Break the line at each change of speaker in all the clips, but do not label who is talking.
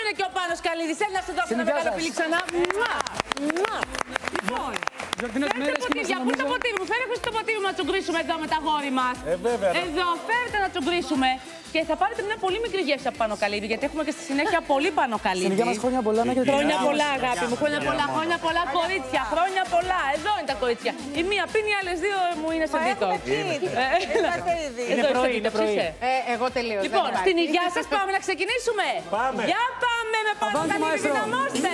είναι και ο Πάνος Καλίδης. Έλα να σου δώσω ένα μεγάλο φιλί ξανά. Λοιπόν, πού το ποτήρι μου, φέρε το ποτήρι μου να τσουγκρίσουμε εδώ με τα γόρι μας. Εδώ, φέρετε να τσουγκρίσουμε. Και θα πάρετε μια πολύ μικρή γεύση από Πάνο Καλίδη, γιατί έχουμε και στη συνέχεια πολύ Πάνο Καλίδη.
Συνεχεία μας χρόνια πολλά, να έχετε.
Χρόνια πολλά, αγάπη μου. Χρόνια πολλά, κορίτσια. Χρόνια πολλά. Εδώ είναι τα κορίτσια. Η μία πίνει, οι άλλες δύο μου είναι σε δίκο.
Είναι πρωί.
Εγώ τελείωσα.
Λοιπόν, στην υγεία σας πάμε να ξεκινήσουμε. Για πάμε με Πάνο Καλίδη, δυναμώστε.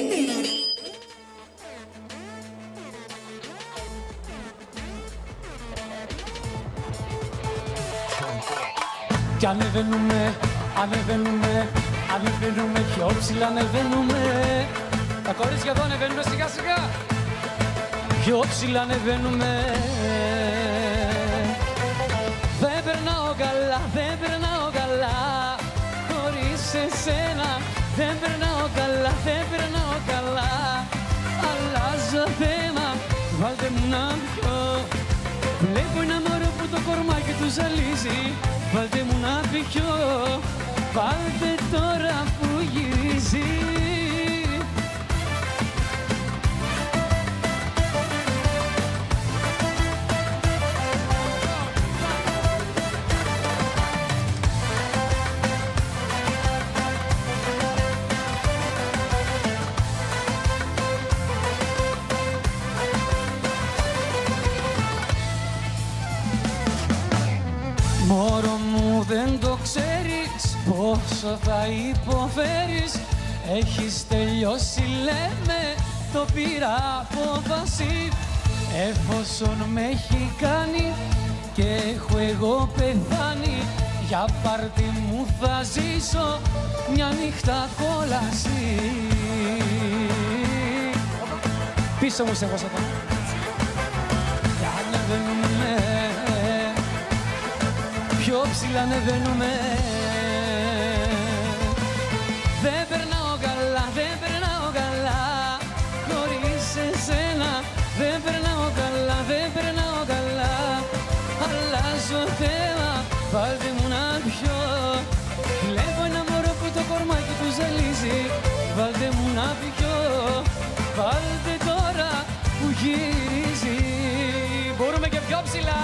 Κι ανεβαίνουμε, πιο ψηλά ανεβαίνουμε. Τα κορίτσια εδώ ανεβαίνουμε σιγά σιγά. Πιο ψηλά ανεβαίνουμε. Δεν περνάω καλά, χωρίς εσένα. Δεν περνάω καλά, αλλάζω θέμα. Βάλτε μου να πιω. Βλέπω ένα μωρό που το κορμάκι του ζαλίζει. Βάλτε μου να πιω, βάλτε τώρα που γυρίζει. Μωρό μου δεν το ξέρεις πόσο θα υποφέρεις. Έχεις τελειώσει λέμε, το πήρα απόφαση. Εφόσον με έχει κάνει και έχω εγώ πεθάνει, για πάρτι μου θα ζήσω μια νύχτα κόλαση. Πίσω μου σε εγώ σατά. Κι ανεβαίνουμε, πιο ψηλά ανεβαίνουμε. Δεν περνάω καλά, χωρίς εσένα. Δεν περνάω καλά, αλλάζω θέμα. Βάλτε μου να πιω. Βλέπω ένα μωρό που το κορμάκι του ζαλίζει. Βάλτε μου να πιω, βάλτε τώρα που γυρίζει. Μπορούμε και πιο ψηλά.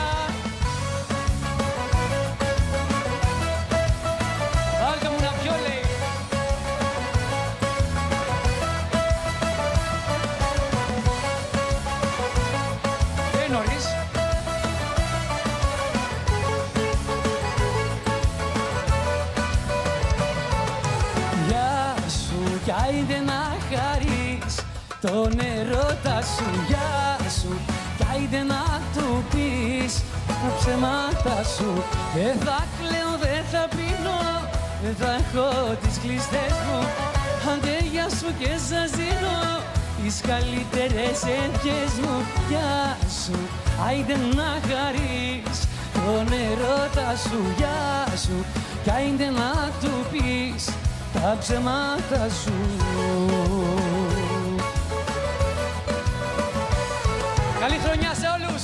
Κι άιντε να χαρείς τον ερώτα σου, γεια σου. Κι άιντε να του πεις τα ψέματα σου. Δεν θα κλαίω, δεν θα πίνω, δεν θα έχω τις κλειστές μου. Άντε γεια σου και σας δίνω τις καλύτερες ευχές μου. Γεια σου, άιντε να χαρείς τον ερώτα σου, γεια σου. Κι άιντε να του πεις τα ψέματα σου. Καλή χρονιά σε όλους!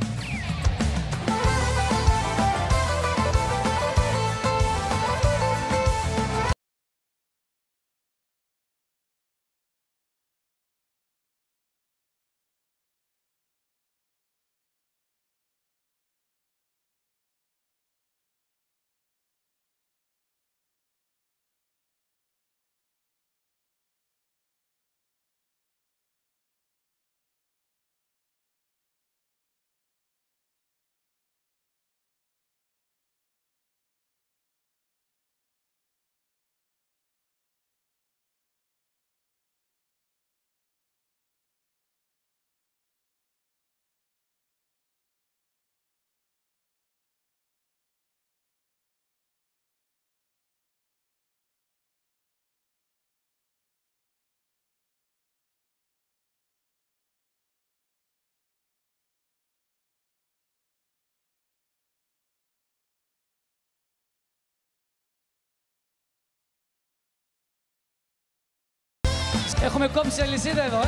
Έχουμε κόψει αλυσίδα εδώ,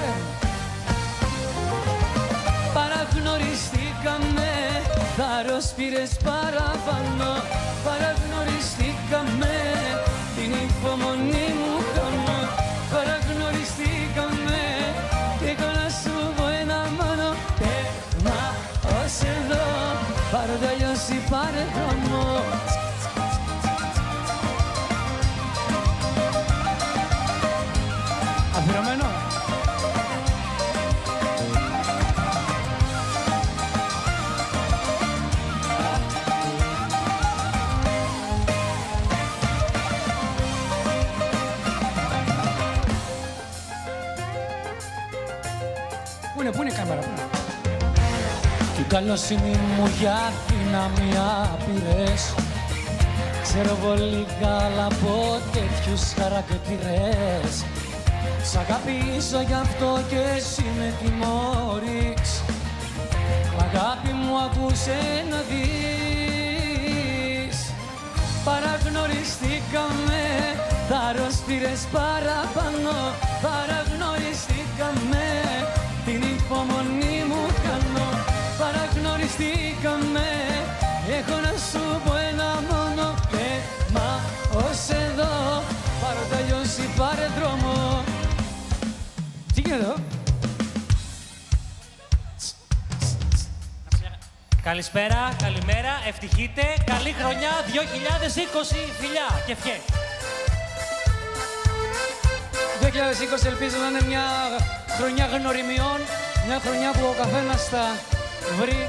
Παραγνωριστήκαμε, θάρρος πήρες παραπάνω. Παραγνωριστήκαμε, την υπομονή μου Αφιερωμένο. Πού είναι η κάμερα, πού είναι. Την καλοσύνη μου για δυναμία πήρες. Ξέρω πολύ καλά από τέτοιους χαρακτήρες. Σ' αγαπήσω γι' αυτό και εσύ με τιμωρείς. Αγάπη μου ακούσε να δεις. Παραγνωριστήκαμε, τα αρρώστηρες παραπάνω. Παραγνωριστήκαμε, την υπομονή μου κάνω. Παραγνωριστήκαμε, έχω να σου πω ένα μόνο κλαίμα. Ως εδώ, πάρω τα λιώσει, πάρε δρόμο. Τι γίνεται εδώ?
Καλησπέρα, καλημέρα, ευτυχείτε, καλή χρονιά 2020, φιλιά και ευχέ.
2020 ελπίζω να είναι μια χρονιά γνωριμιών, μια χρονιά που ο καθένας θα βρει.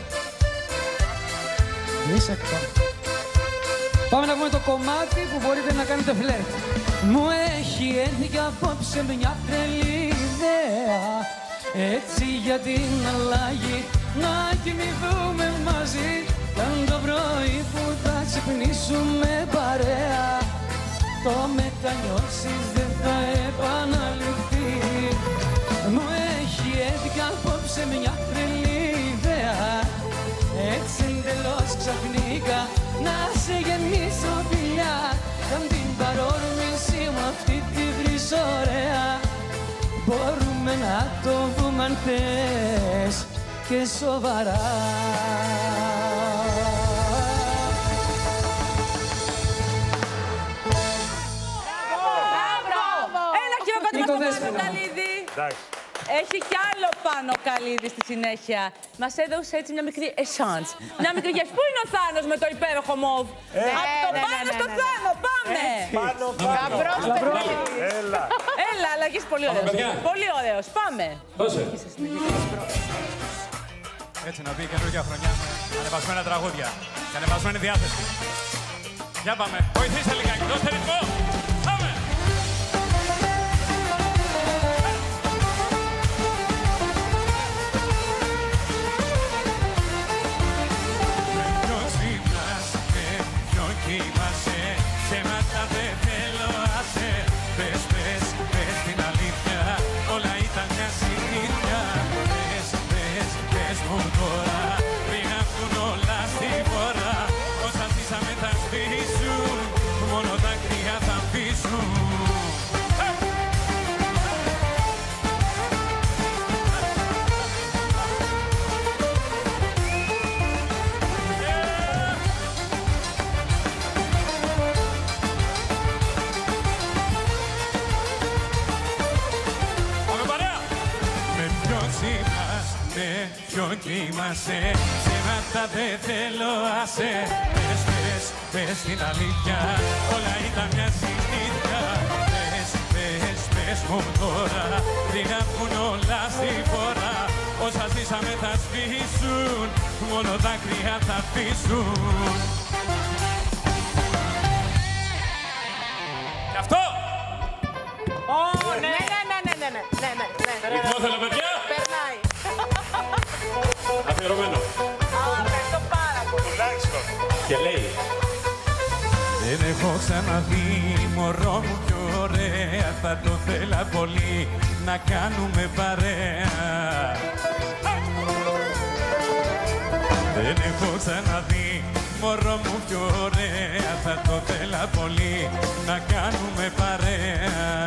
Πάμε να πούμε το κομμάτι που μπορείτε να κάνετε φλερτ. Μου έχει έρθει και απόψε μια τρελή ιδέα, έτσι για την αλλαγή να κοιμηθούμε μαζί. Καν το πρωί που θα ξυπνήσουμε παρέα, το μετανιώσεις δεν θα επαναληφθεί. Μου έχει έρθει και απόψε μια τρελή ιδέα, έτσι εντελώς ξαφνικά να σε γεννήσω φιλιά. Καν την παρόρμηση μου αυτή τη βρυσορέα, μπορούμε να το δούμε αν θες και σοβαρά.
Ένα χειροκρότημα στον Πάνο Καλίδη. Έχει κι άλλο Πάνο Καλίδη στη συνέχεια. Μας έδωσε έτσι μια μικρή εσάνς. Μια μικρή γεύση. Πού είναι ο Θάνος με το υπέροχο μοβ? Από το Πάνο στο Θάνο, πάμε! Έλα, αλλά και είσαι πολύ ωραίος. Πολύ ωραίος, πάμε.
Έτσι να μπει καινούργια χρονιά, ανεβασμένα τραγούδια και ανεβασμένη διάθεση. Για πάμε, βοηθήστε λιγάκι, δώστε ρυθμό. Πάμε! Με ποιο ξυπνάς, με ποιο κοιμάσαι, ψέματα δεν θέλω, άσε. Πες, πες, πες την αλήθεια, όλα ήταν μια συνήθεια. Πες, πες, πες μου τώρα, πριν έρθουν όλα στη φορά. Όσα ζήσαμε θα σβήσουν, μόνο δάκρυα θα αφήσουν. Ποιο κοιμάσαι, ψέματα δεν θέλω, άσε. Πες, πες, πες την αλήθεια, όλα ήταν μια συνήθεια. Πες, πες, πες μου τώρα, πριν έρθουν όλα στη φορά. Όσα ζήσαμε θα σβήσουν, μόνο δάκρυα θα αφήσουν. Κι αυτό!
Ναι.
Ρυθμό θέλω, παιδιά!
Περνάει.
Αφιερωμένο.
Ευχαριστώ πάρα πολύ.
Τουλάχιστον. Και λέει. Δεν έχω ξαναδεί μωρό μου πιο ωραία, θα το θέλα πολύ να κάνουμε παρέα. Δεν έχω ξαναδεί μωρό μου πιο ωραία, θα το θέλα πολύ να κάνουμε παρέα.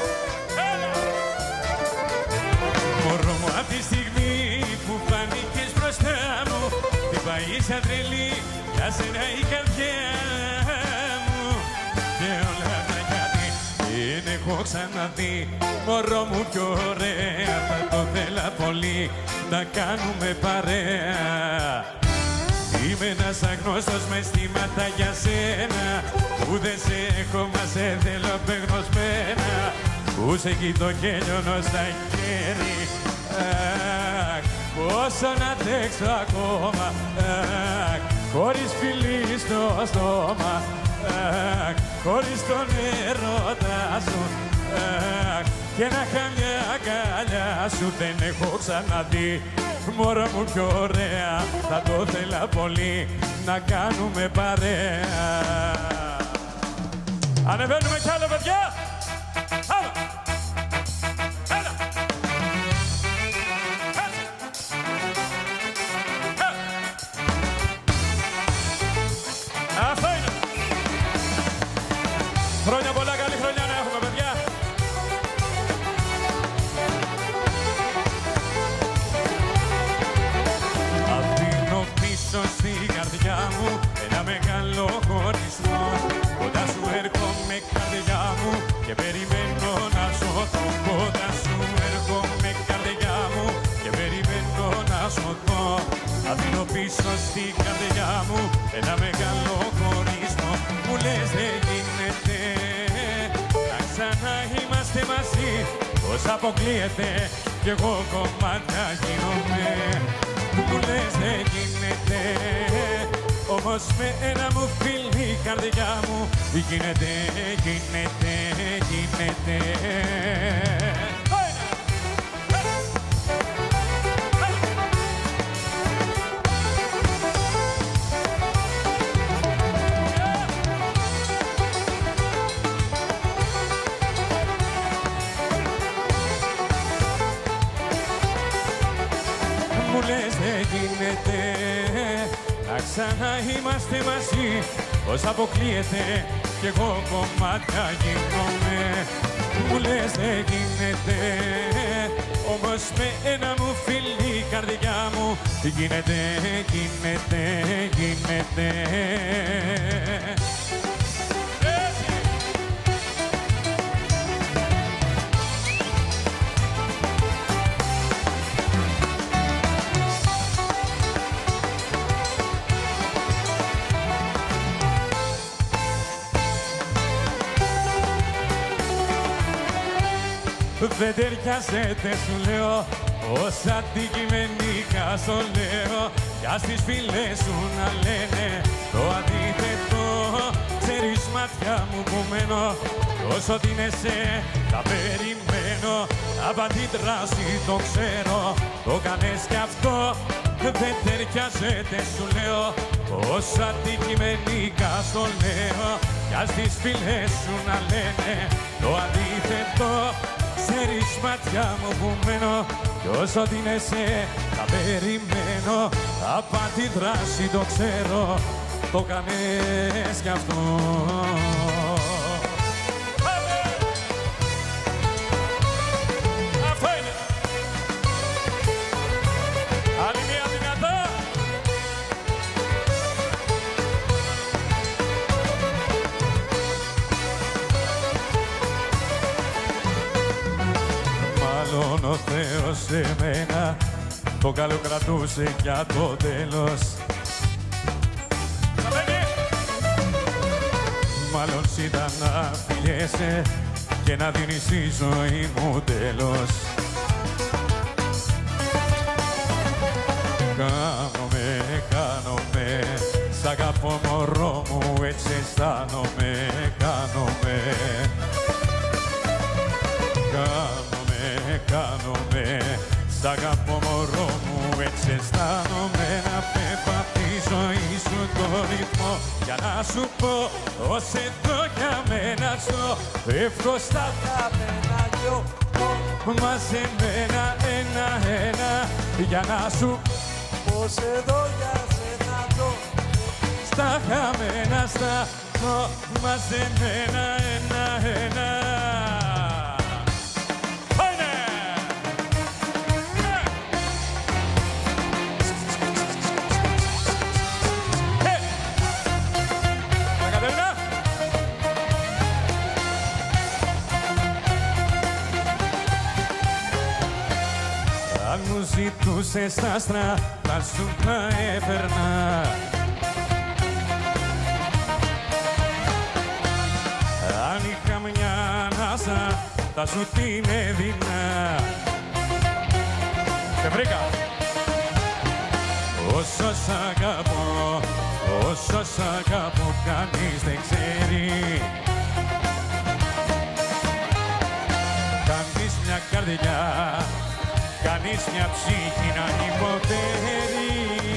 Μωρό μου απ' τη στιγμή που φάνηκες μπροστά μου, την παΐσα τρελή, για σένα η καρδιά μου. Και όλα τα γιατί δεν έχω ξαναδεί μωρό μου πιο ωραία, θα το θέλα πολύ να κάνουμε παρέα. Είμαι ένας αγνώστος με αισθήματα για σένα, που δεν σε έχω, μα σε θέλω απεγνωσμένα. Που που σε κοιτώ και λιώνω στα χέρι. Πόσο να αντέξω ακόμα, χωρίς φιλί στο στόμα, χωρίς τον έρωτα σου, και να είχα μια αγκαλιά σου δεν έχω ξαναδεί. Μωρό μου πιο ωραία, θα το θέλα πολύ να κάνουμε παρέα. Ανεβαίνουμε κι άλλο, παιδιά! Άμα! Έλα! Αυτό είναι! Χρόνια πολλά, καλή χρονιά να έχουμε, παιδιά! Αφήνω πίσω στην καρδιά μου ένα μεγάλο χωρισμό. Κοντά σου έρχομαι καρδιά μου και περιμένω να σωθώ. Κοντά σου έρχομαι καρδιά μου και περιμένω να σωθώ. Αφήνω πίσω στην καρδιά μου ένα μεγάλο χωρισμό. Μου λες δεν γίνεται να ξανά είμαστε μαζί. Πώς αποκλείεται κι εγώ κομμάτια γίνομαι. Μου λες δεν γίνεται, όμως με ένα μου φίλι η καρδιά μου γίνεται, γίνεται, γίνεται. Μου λες δεν γίνεται να ξανά είμαστε μαζί. Πώς αποκλείεται κι εγώ κομμάτια γίνομαι. Μου λες δεν γίνεται, όμως με ένα μου φίλι η καρδιά μου γίνεται, γίνεται, γίνεται. Δεν ταιριάζεται σου λέω, ως αντικειμενικά στο λέω. Κι ας τις φίλες σου να λένε το αντίθετο. Ξέρεις μάτια μου που μένω, όσο την εσέ θα περιμένω. Από αντίδραση το ξέρω, το κάνες κι αυτό. Δεν ταιριάζεται σου λέω, ως αντικειμενικά στο λέω. Κι ας τις φίλες σου να λένε το αντίθετο. Ξέρεις μάτια μου που μένω κι όσο την εσέ θα περιμένω. Απ' τη δράση το ξέρω, το κάνες κι αυτό. Αυτό είναι! Άλλη μία δυνατά! Μάλλον ο Θεός σε μένα το καλό κρατούσε για το τέλος. Μάλλον ήταν να φιλιέσαι και να δίνεις τη ζωή μου τέλος. Κάνομαι, σ' αγαπώ μωρό μου, έτσι αισθάνομαι, κάνομαι. Σ' αγαπώ μωρό μου, έτσι αισθάνομαι. Να πέφα τη ζωή σου το ρυθμό για να σου πω ως εδώ για μένα ζω. Φεύγω στα καμένα δυο μαζεμένα ένα-ένα για να σου πως εδώ για σένα ζω. Στα χαμένα στα μαζεμένα ένα-ένα. Αν μου ζητούσες τα άστρα, θα σου τα έφερνα. Αν είχα μια ανάσα, θα σου την έδινα. Σε βρήκα. Όσο σ' αγαπώ, όσο σ' αγαπώ, κανείς δεν ξέρει. Κάνεις μια καρδιά, κάνεις μια ψυχή να υποφέρει.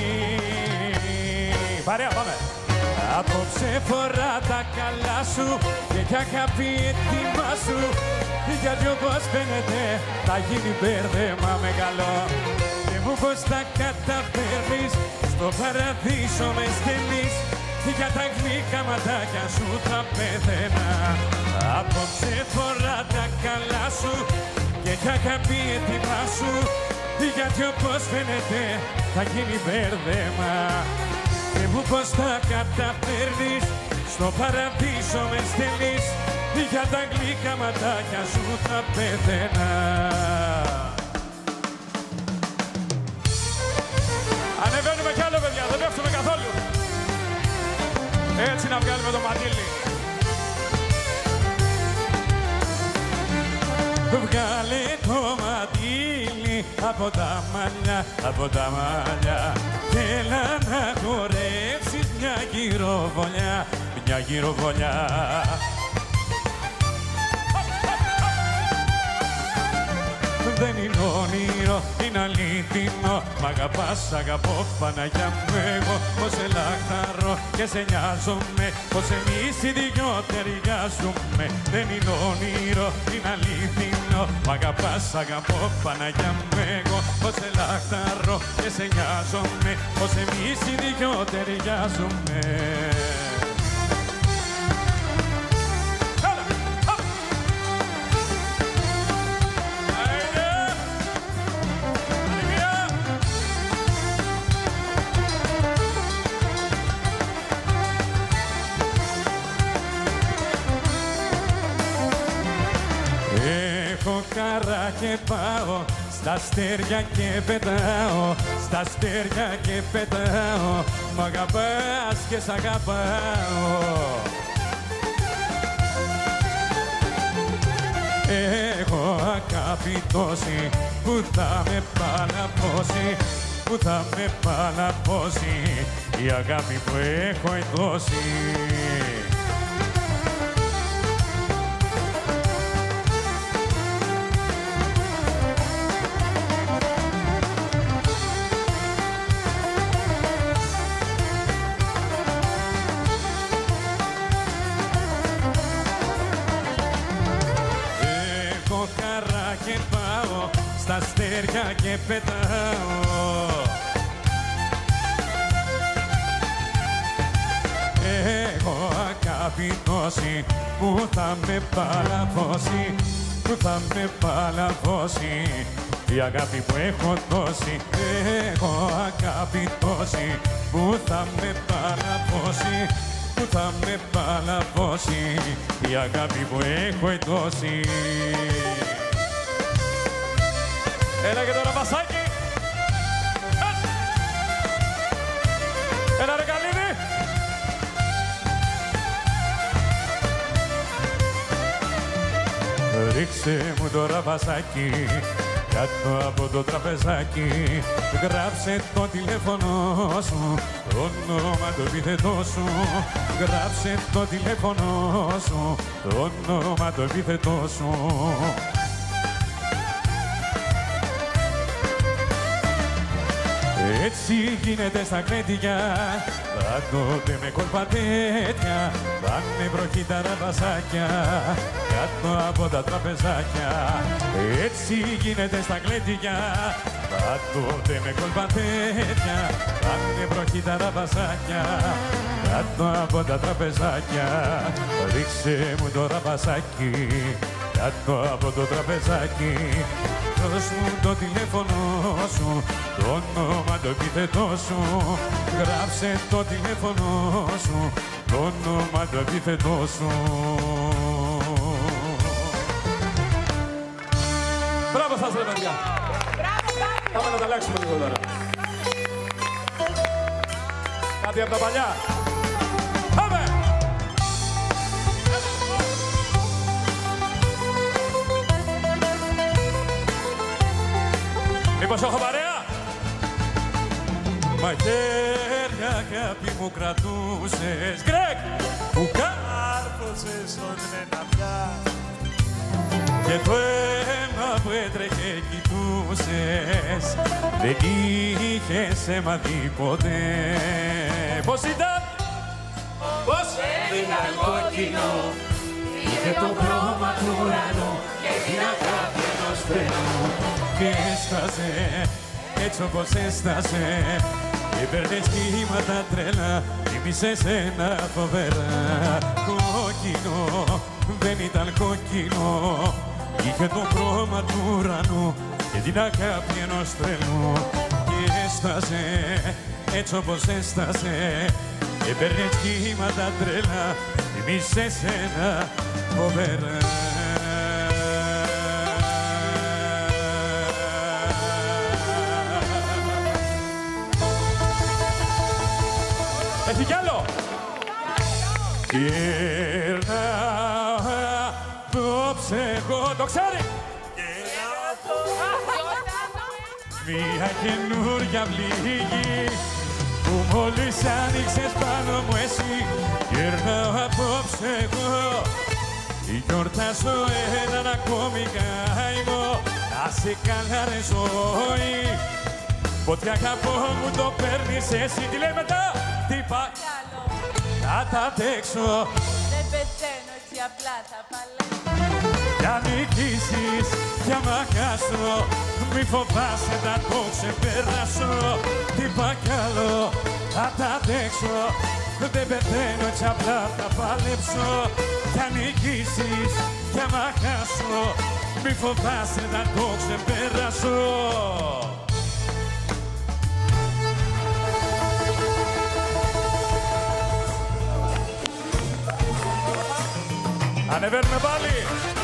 Παρέα, πάμε. Απόψε φορά τα καλά σου και κι αγάπη έτοιμα σου, γιατί όπως φαίνεται θα γίνει μπέρδεμα μεγάλο. Και μου πως τα καταφέρνεις, στο παραδείσο με στέλνεις, για τα γλυκά ματάκια σου θα πέθαινα. Απόψε φορά τα καλά σου και κι αγάπη έτοιμα σου, γιατί όπως φαίνεται θα γίνει μπέρδεμα. Και μου πως τα καταφέρνεις, στο παραδείσο με στέλνεις, για τα γλυκά ματάκια σου θα πέθαινα. Ανεβαίνουμε κι άλλο, παιδιά, δεν πέφτουμε καθόλου. Έτσι να βγάλουμε το μαντίλι. Βγάλε το μαντίλι από τα μαλλιά, από τα μαλλιά, και έλα να χορέψεις μια γυροβολιά, μια γυροβολιά. Δεν είναι όνειρο, είναι αλήθινο, μ' αγαπάς, αγαπώ, Παναγιά μου εγώ, πως σε λαχταρώ και σε νοιάζομαι, πως εμείς οι δυο ταιριάζουμε. Δεν είναι όνειρο, είναι αλήθινο, μ' αγαπάς, αγαπώ, Παναγιά μου εγώ, πως σε λαχταρώ και σε νοιάζομαι, πως εμείς οι δυο ταιριάζουμε. Καρά και πάω, στα αστέρια και πετάω, στα αστέρια και πετάω, μ' αγαπάς και σ' αγαπάω. Έχω αγάπη τόση που θα με παλαβώσει, που θα με παλαβώσει, η αγάπη που έχω ενδώσει. Στα αστέρια και πετάω, έχω αγάπη τόση που θα με παλαβώσει, που θα με παλαβώσει, η αγάπη που έχω δώσει. Έχω αγάπη τόση που θα με παλαβώσει, που θα με παλαβώσει, η αγάπη που έχω δώσει. Έλα και τώρα Βασάκη. Έλα ρε Καλίδη. Ρίξε μου τώρα Βασάκη κάτω από το τραπεζάκι, γράψε το τηλέφωνο σου, το όνομα το επίθετό σου, γράψε το τηλέφωνο σου, το όνομα το επίθετό σου. Έτσι γίνεται στα κλέντια, πάντοτε με κόλπα τέτοια, πάνε βροχή τα ραβασάκια κάτω από τα τραπεζάκια. Έτσι γίνεται στα κλέντια, πάντοτε με κόλπα τέτοια, πάνε βροχή τα ραβασάκια κάτω από τα τραπεζάκια. Ρίξε μου το ραβασάκι κάτω από το τραπεζάκι, δώσ' μου το τηλέφωνο σου, το όνομα το επίθετό σου, γράψε το τηλέφωνο σου, το όνομα το επίθετό σου. Μπράβο σας ρε παιδιά! Πάμε να τα αλλάξουμε λίγο τώρα. Κάτι από τα παλιά. Πάμε! Μήπως έχω παρέα? Μαχαίρια αγάπη μου κρατούσες, Γκρέκ, που κάρφωσες στον ένα πια. Και το αίμα που έτρεχε κοιτούσες, δεν είχες αίμα δει ποτέ. Πώς ήταν? Πώς?
Δεν ήταν κόκκινο, είχε το χρώμα του ουρανού και την αγάπη ενός τρένου.
Και έστασε, έτσι όπως έστασε, έπαιρνες κύματα τρέλα, θύμισες ένα φοβερά. Κόκκινο, δεν ήταν κόκκινο, είχε το χρώμα του ουρανού και την αγάπη ενός τρελού. Και έστασε, έτσι όπως έστασε, έπαιρνες κύματα τρέλα, θύμισες ένα φοβερά. Έχει κι άλλο! Γυρνάω απόψε εγώ, το ξέρει! Μια καινούρια πληγή που μόλις άνοιξες πάνω μου εσύ. Γυρνάω απόψε εγώ, γιορτάζω έναν ακόμη καημό. Να σε καλά ρε ζωή, ότι αγαπώ μου το παίρνεις εσύ. Τι λέει μετά? Τι πάει? Θα τα αντέξω.
Δεν πεθαίνω έτσι απλά, θα παλέψω.
Κι αν νικήσεις, κι άμα χάσω, μη φοβάσαι να το ξεπεράσω. Τι πάει κι άλλο, θα τα αντέξω. Δεν πεθαίνω έτσι απλά, θα παλέψω. Κι αν νικήσεις, κι άμα χάσω, μη φοβάσαι να το ξεπεράσω. Ανεβαίνουμε πάλι.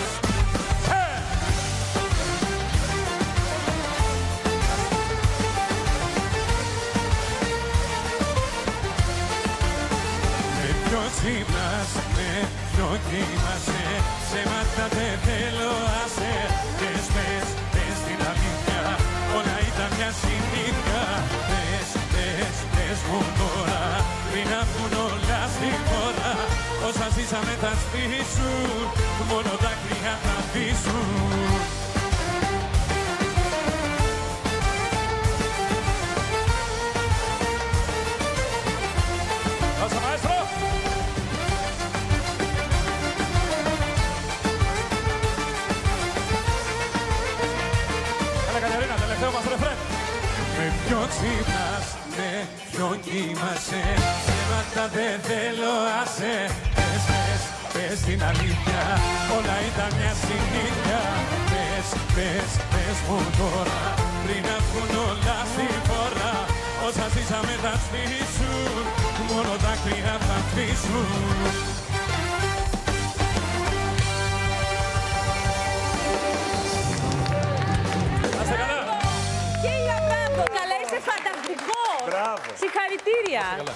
Με ποιο ξύπνας, με ποιο κοιμάσαι, ψέματα δεν θέλω, άσε. Πες την αλήθεια, όλα ήταν μια συνήθεια. Πες μου τώρα, πριν να βγουν όλα στη χώρα. Όσα ζήσαμε θα σβήσουν, μόνο δάκρυα θα αφήσουν. Δώσε μαέστρο! Έλα Κατερίνα, τελευταίο μας ρεφρέν. Με ποιο ξύπνας, με ποιο κοιμάσαι, ψέματα δεν θέλω, άσε. Πες την αλήθεια, όλα ήταν μια συνήθεια. Πες μου τώρα, πριν να βγουν όλα στη φορά. Όσα ζήσαμε θα σβήσουν, μόνο δάκρυα θα αφήσουν. Να είστε καλά!
Χίλια μπράβο, καλά, είσαι φανταστικός!
Μπράβο!
Συγχαρητήρια!